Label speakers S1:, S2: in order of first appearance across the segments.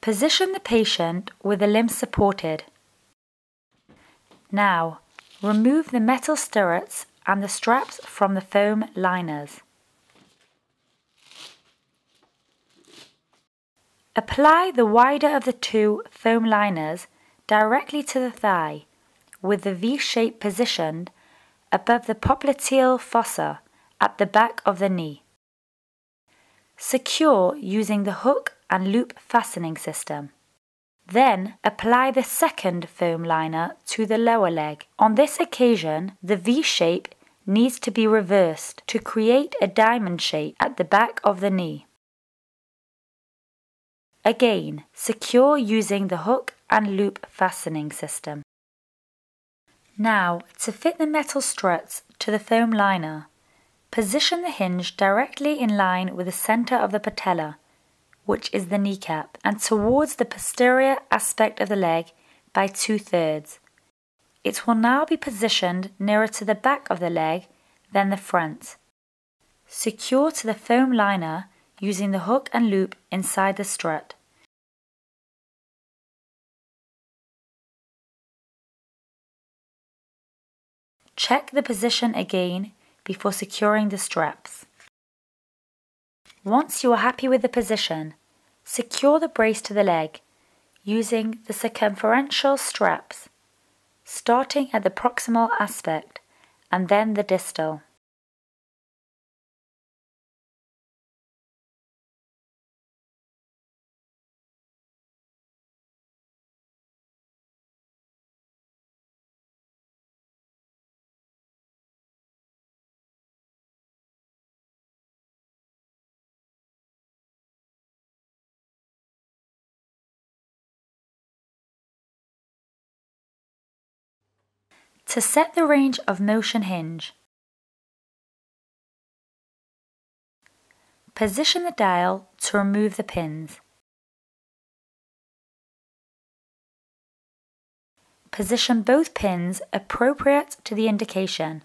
S1: Position the patient with the limbs supported. Now, remove the metal stirrups and the straps from the foam liners. Apply the wider of the two foam liners directly to the thigh, with the V-shape positioned above the popliteal fossa at the back of the knee. Secure using the hook and loop fastening system. Then apply the second foam liner to the lower leg. On this occasion, the V-shape needs to be reversed to create a diamond shape at the back of the knee. Again, secure using the hook and loop fastening system. Now, to fit the metal struts to the foam liner, position the hinge directly in line with the center of the patella, which is the kneecap, and towards the posterior aspect of the leg by 2/3. It will now be positioned nearer to the back of the leg than the front. Secure to the foam liner using the hook and loop inside the strut. Check the position again before securing the straps. Once you are happy with the position, secure the brace to the leg using the circumferential straps, starting at the proximal aspect and then the distal. To set the range of motion hinge, position the dial to remove the pins. Position both pins appropriate to the indication.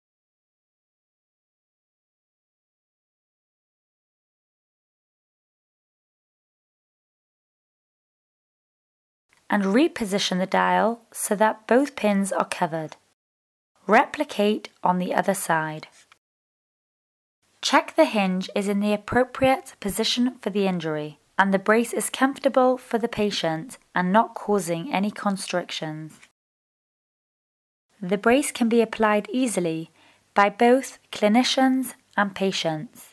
S1: And reposition the dial so that both pins are covered. Replicate on the other side. Check the hinge is in the appropriate position for the injury and the brace is comfortable for the patient and not causing any constrictions. The brace can be applied easily by both clinicians and patients.